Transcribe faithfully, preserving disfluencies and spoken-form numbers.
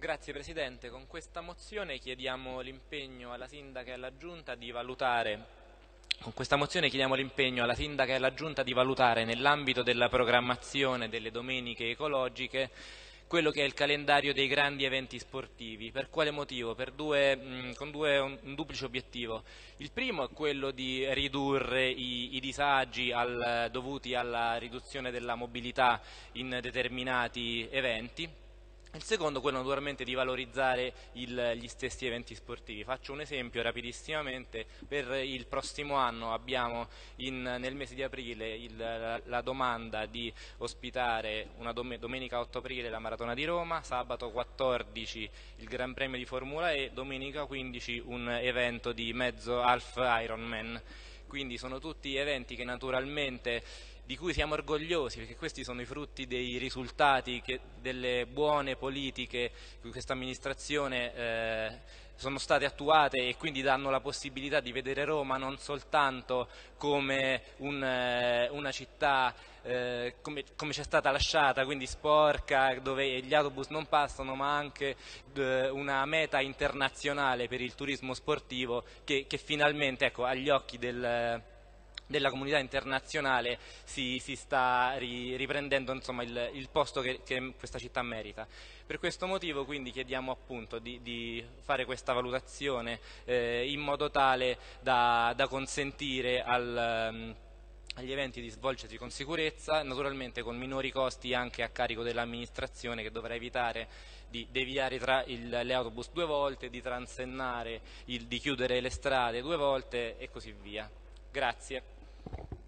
Grazie Presidente, con questa mozione chiediamo l'impegno alla Sindaca e alla Giunta di valutare Con questa mozione chiediamo l'impegno alla Sindaca e alla Giunta di valutare nell'ambito della programmazione delle domeniche ecologiche quello che è il calendario dei grandi eventi sportivi. Per quale motivo? Per due, mh, con due, un, un duplice obiettivo. Il primo è quello di ridurre i, i disagi al, dovuti alla riduzione della mobilità in determinati eventi. Il secondo, quello naturalmente di valorizzare il- gli stessi eventi sportivi. Faccio un esempio rapidissimamente: per il prossimo anno abbiamo in- nel mese di aprile il- la, la domanda di ospitare una dom- domenica otto aprile la Maratona di Roma, sabato quattordici il Gran Premio di Formula E, domenica quindici un evento di mezzo half Ironman. Quindi sono tutti eventi che naturalmente di cui siamo orgogliosi, perché questi sono i frutti dei risultati che, delle buone politiche che questa amministrazione eh, sono state attuate, e quindi danno la possibilità di vedere Roma non soltanto come un, eh, una città eh, come, come ci è stata lasciata, quindi sporca, dove gli autobus non passano, ma anche eh, una meta internazionale per il turismo sportivo che, che finalmente, ecco, agli occhi del della comunità internazionale si, si sta ri, riprendendo, insomma, il, il posto che, che questa città merita. Per questo motivo quindi chiediamo appunto di, di fare questa valutazione eh, in modo tale da, da consentire al, um, agli eventi di svolgersi con sicurezza, naturalmente con minori costi anche a carico dell'amministrazione, che dovrà evitare di deviare tra il, le autobus due volte, di transennare, il, di chiudere le strade due volte e così via. Grazie.